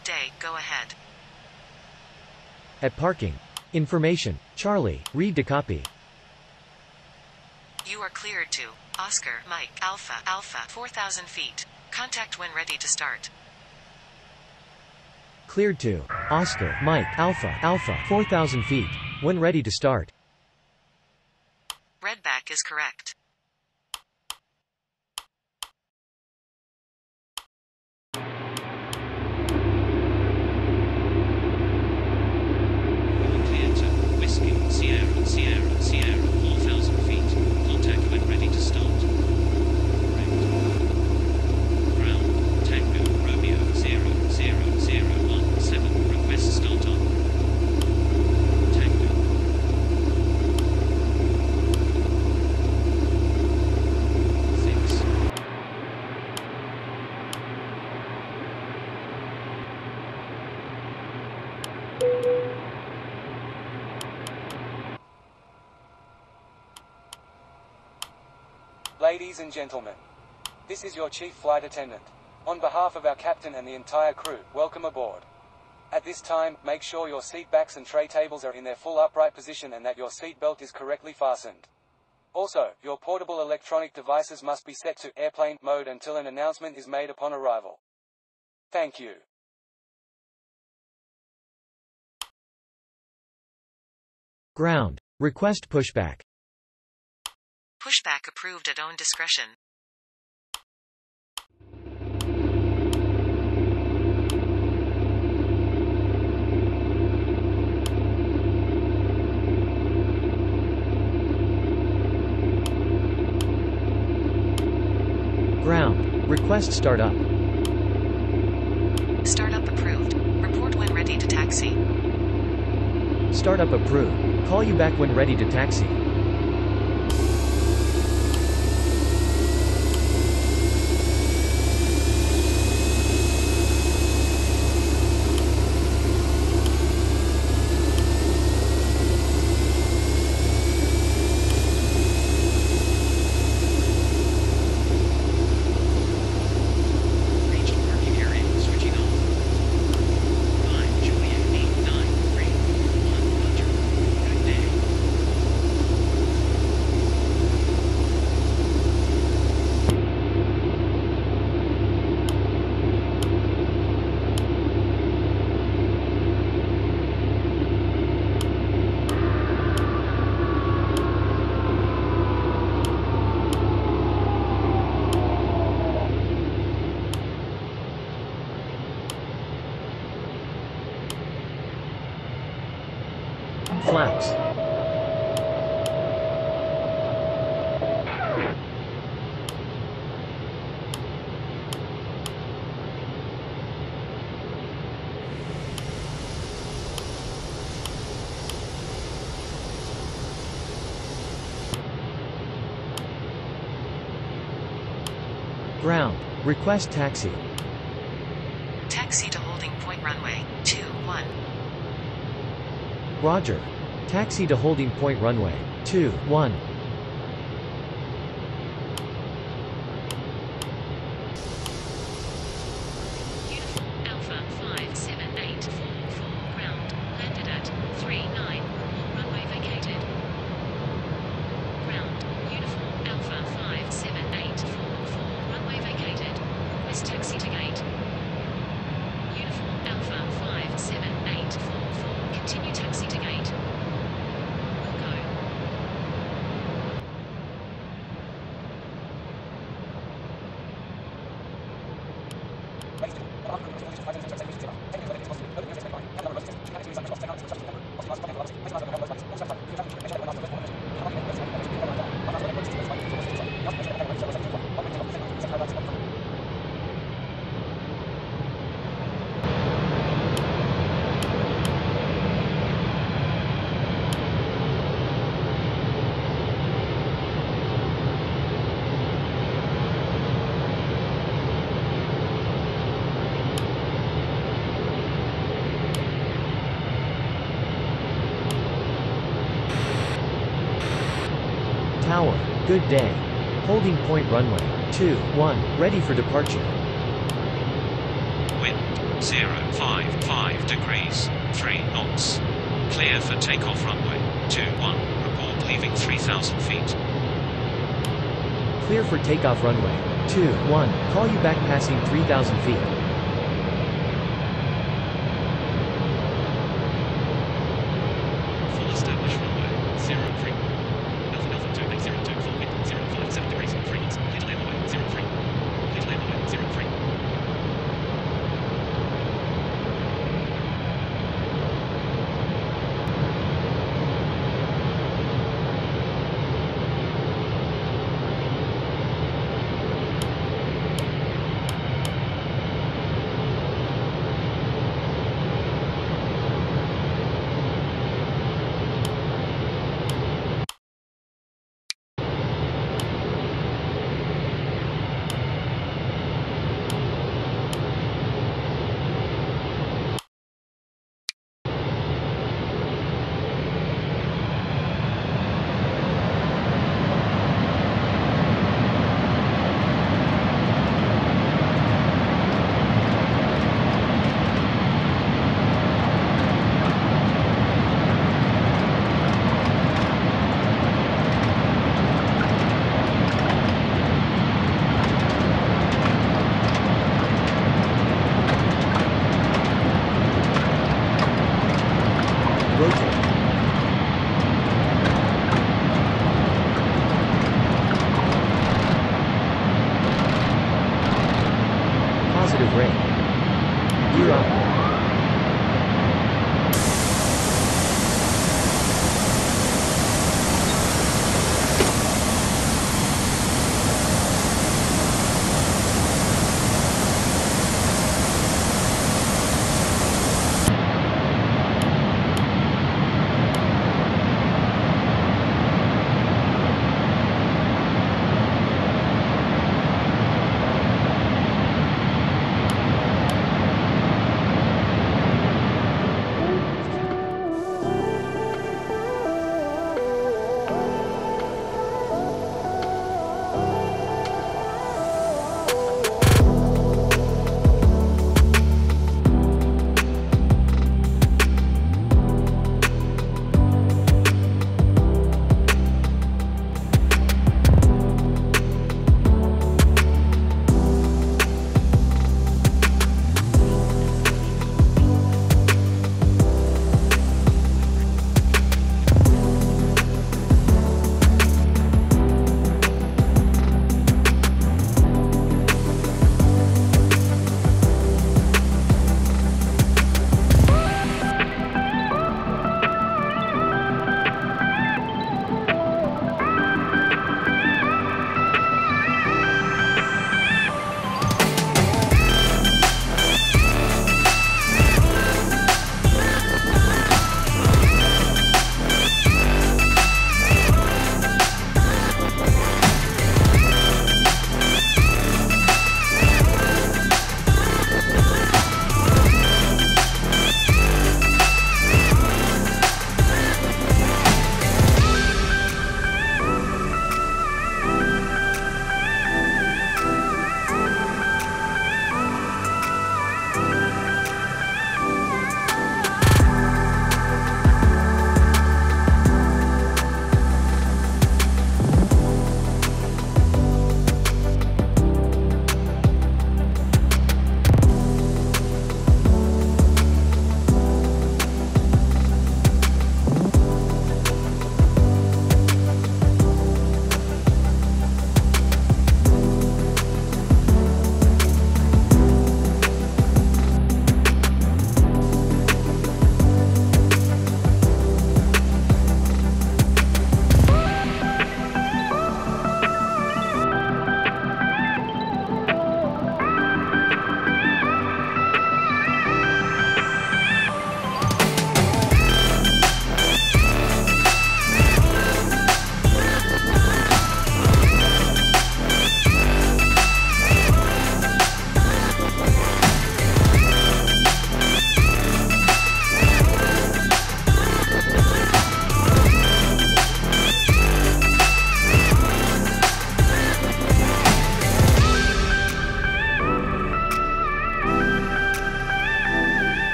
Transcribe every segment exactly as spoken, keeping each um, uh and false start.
Good day, go ahead. At parking. Information. Charlie, read to copy. You are cleared to Oscar Mike Alpha Alpha four thousand feet. Contact when ready to start. Cleared to Oscar Mike Alpha Alpha four thousand feet. When ready to start. Redback is correct. Sierra, Sierra, Sierra, four thousand feet. Contact when ready to start. Correct. Ground, Tango, Romeo, zero, zero, zero, one, seven. Request start on. Tango. Six. Ladies and gentlemen, this is your chief flight attendant. On behalf of our captain and the entire crew, welcome aboard. At this time, make sure your seat backs and tray tables are in their full upright position and that your seat belt is correctly fastened. Also, your portable electronic devices must be set to airplane mode until an announcement is made upon arrival. Thank you. Ground. Request pushback. Pushback approved at own discretion. Ground. Request startup. Startup approved. Report when ready to taxi. Startup approved. Call you back when ready to taxi. Flaps. Ground. Request taxi. Taxi to holding point runway two one. Roger. Taxi to holding point runway two one. Uniform Alpha five seven eight four four. Ground. Landed at three nine. Runway vacated. Ground. Uniform Alpha five seven eight four four. Runway vacated. Request taxi to gate. Uniform Alpha five seven eight four four. Continue taxi to gate. Will go. Tower. Good day. Holding point runway two one. Ready for departure. Wind zero five five degrees, three knots. Clear for takeoff runway two one. Report leaving three thousand feet. Clear for takeoff runway two one. Call you back passing three thousand feet. Full established runway zero three. Alpha Alpha two eight zero two full wind zero five seven degrees, three knots. Clear to land away zero three. Clear to land away zero three.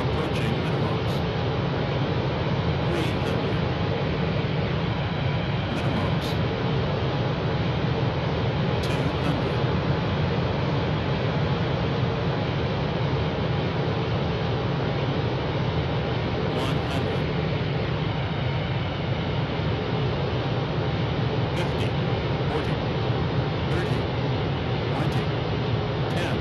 Approaching minimums. three hundred. Minimums. two hundred. one hundred. fifty. forty. thirty. twenty. ten.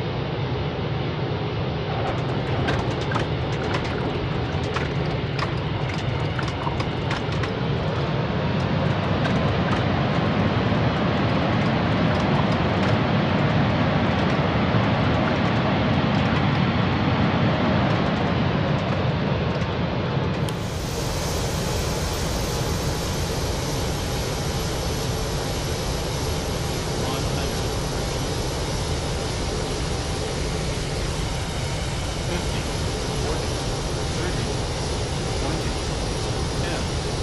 one hundred. fifty. forty. thirty. twenty. ten.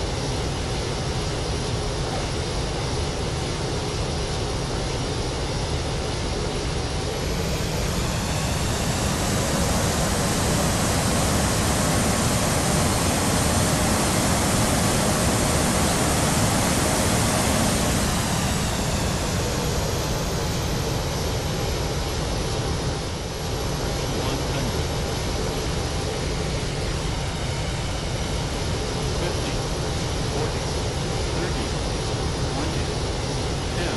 one hundred. fifty. forty. thirty. twenty. ten.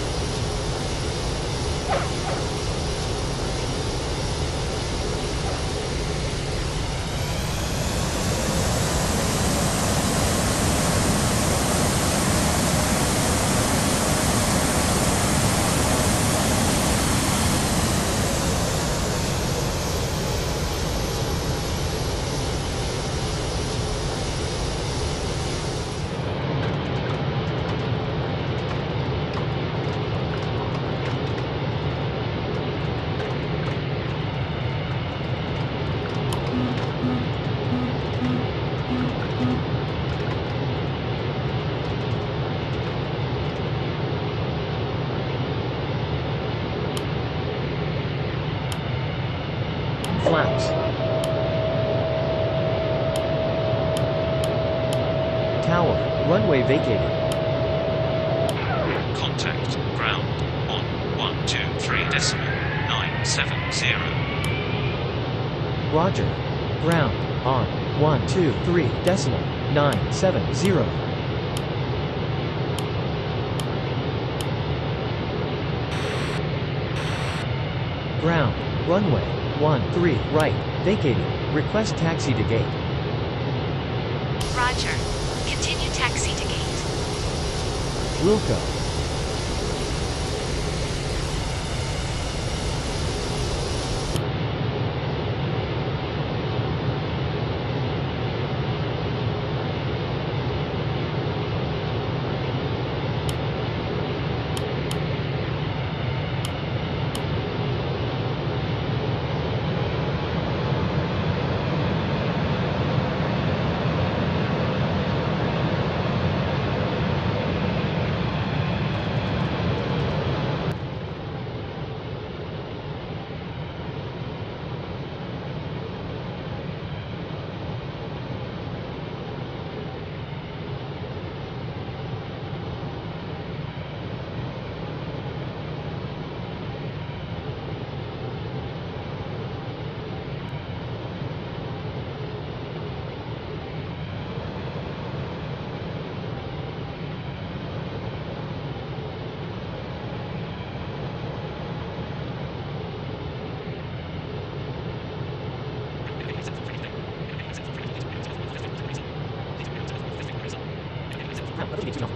Flaps. Tower. Runway vacated. Contact ground on one two three decimal nine seven zero. Roger. Ground. On. one two three decimal nine seven zero. Ground. Runway. one three right. Vacated. Request taxi to gate. Roger. Continue taxi to gate. Wilco. Thank you.